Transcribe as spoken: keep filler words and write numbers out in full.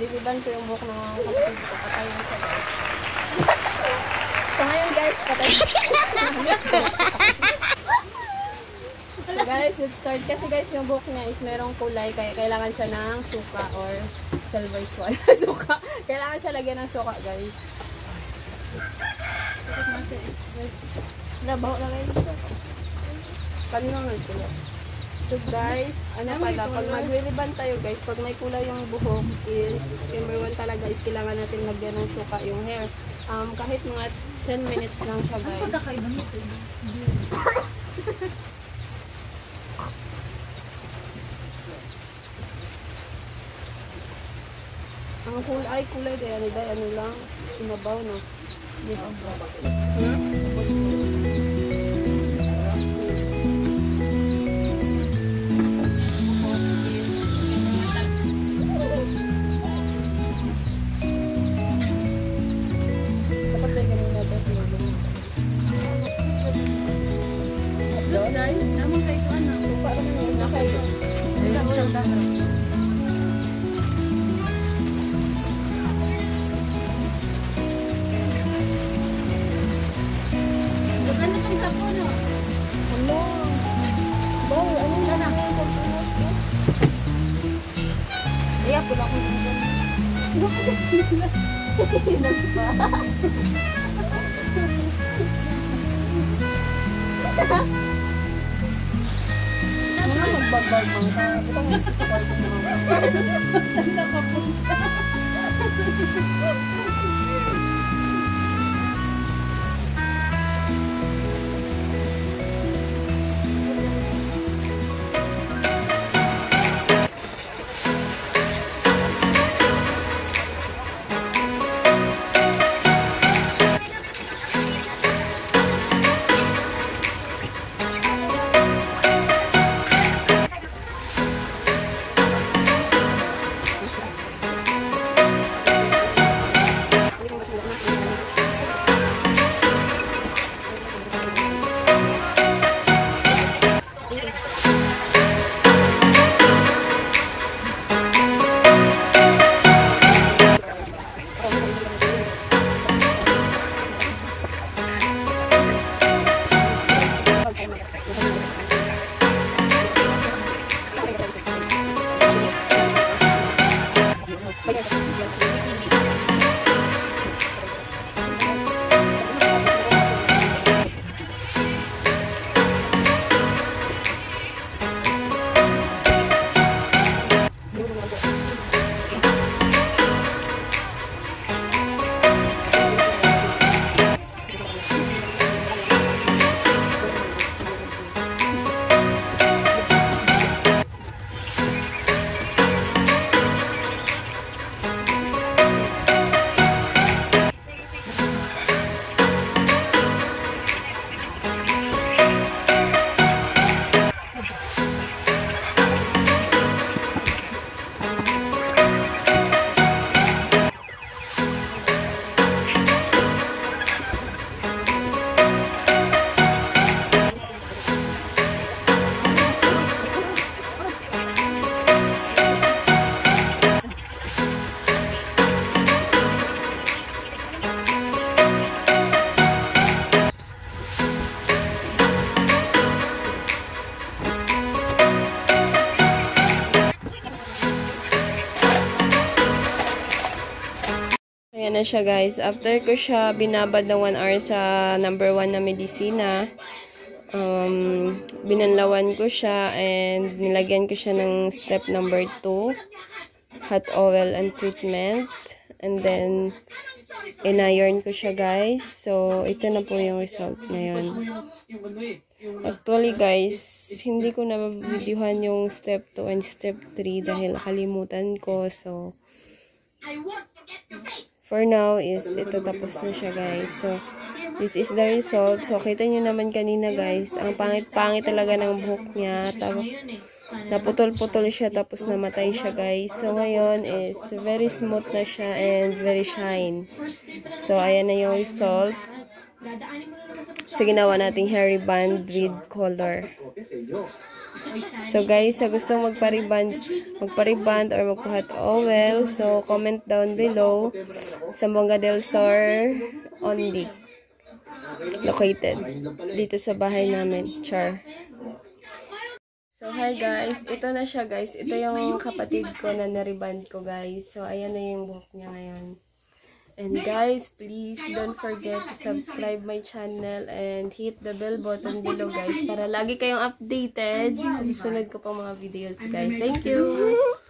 nililiban ko yung buhok ng kapatid ko. Patay na siya guys. So ngayon guys, patay na so guys, let's start. Kasi guys, yung buhok niya is merong kulay. Kaya kailangan siya ng suka or silver swan. Suka. Kailangan siya lagyan ng suka guys. Labaw na guys. Kanina nga ito. So guys, ano pala, pag magre-ribbon tayo guys, pag may kulay yung buhok is, number one talaga is kailangan natin lagyan ng suka yung hair. Um, kahit mga ten minutes lang siya guys. Ano kayo damit? Ang kulay, ay kulay kaya ano, ano lang, inabaw no. Hmm? Ano magbabag mo ka? Ito mo sa kwarto mo. Saan nakapunta? Ayan na siya guys. After ko siya binabad ng one hour sa number one na medisina, um, binanlawan ko siya and nilagyan ko siya ng step number two, hot oil and treatment. And then, in-iron ko siya guys. So, ito na po yung result ngayon. Actually guys, hindi ko na videohan yung step two and step three dahil nakalimutan ko. So, for now is ito tapos na siya guys. So, this is the result. So, kita nyo naman kanina guys. Ang pangit-pangit talaga ng buhok niya. Tapos, naputol-putol siya tapos namatay siya guys. So, ngayon is very smooth na siya and very shine. So, ayan na yung result. So, ginawa nating hairy band with color. So guys, sa gustong magpa-reband, magpa-reband or magpa-hot oil, so comment down below. Zamboanga del Sur only. Located dito sa bahay namin. Char. So hi guys, ito na siya guys. Ito yung kapatid ko na na-reband ko guys. So ayan na yung buhok niya ngayon. And guys, please don't forget to subscribe my channel and hit the bell button below guys para lagi kayong updated sa susunod ko pang mga videos guys. Thank you!